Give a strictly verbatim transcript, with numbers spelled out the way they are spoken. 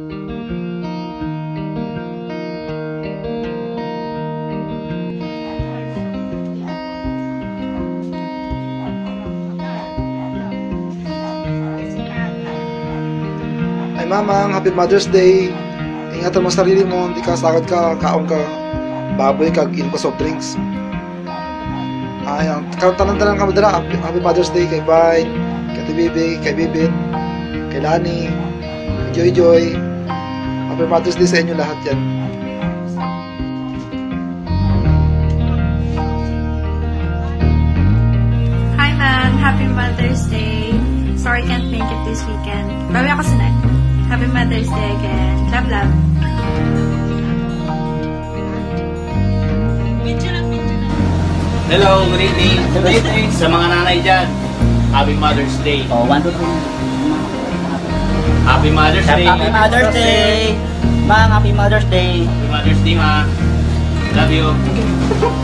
Ay mamang, happy Mother's Day. Ingatan mo sarili mo, hindi ka sakit ka, kaon ka, baboy ka, inom ka soft drinks. Ay, tanan-tanan kami dala. Happy, happy Mother's Day kay Bay, kay Bibi, kay Bibit, kay Lani, kay Joy Joy. Happy Mother's Day sa inyo lahat yan. Hi man, happy Mother's Day. Sorry can't make it this weekend. Bawi ako sa next. Happy Mother's Day again. Love, love. Hello, good evening. Good evening sa mga nanay dyan. Happy Mother's Day. Oh, one, two, three. Happy Mother's Day. Happy Mother's Day. Mang, Happy Mother's Day. Happy Mother's Day, ma. Love you.